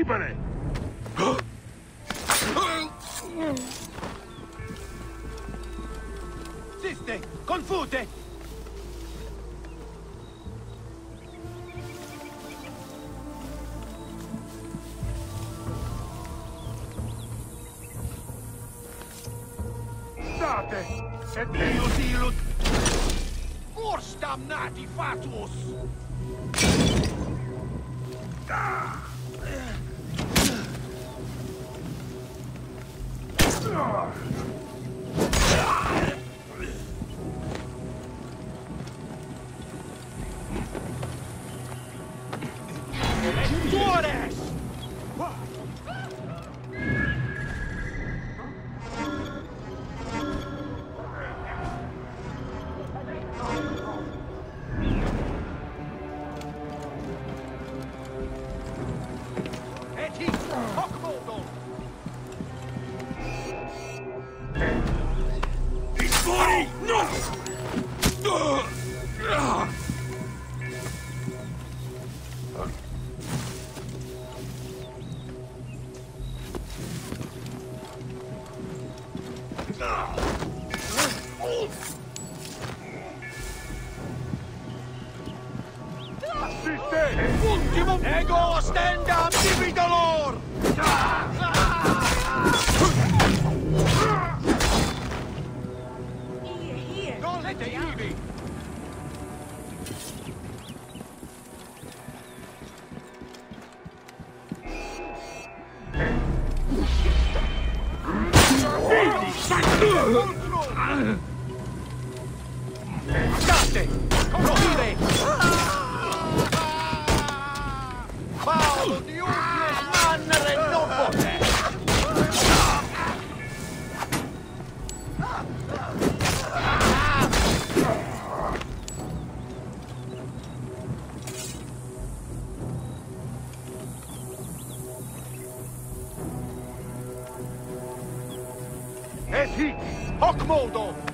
libere! Siste! Confute! State! E Ilus, ilus! Ors damnati fatuus! Lectores! Et hic hoc modo! fuori! No! Assiste! Ultimo ego stendam dividolor! Golete ibi! State! Prohire! Paolo di Ubius mannere non pote! Et hic Hoc modo!